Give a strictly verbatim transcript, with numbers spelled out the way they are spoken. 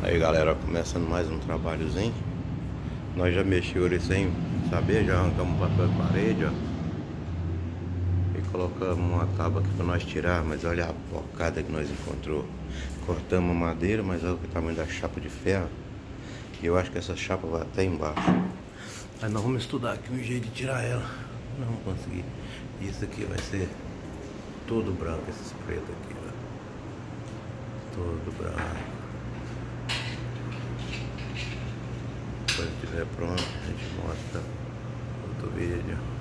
Aí galera, começando mais um trabalhozinho. Nós já mexemos ele sem saber, já arrancamos o papel de parede, ó. E colocamos uma tábua aqui pra nós tirar, mas olha a bocada que nós encontrou. Cortamos a madeira, mas olha o tamanho da chapa de ferro. E eu acho que essa chapa vai até embaixo. Aí nós vamos estudar aqui um jeito de tirar ela. Não vamos conseguir. Isso aqui vai ser todo branco, esses pretos aqui, ó. Todo branco. Quando estiver pronto, a gente mostra outro vídeo.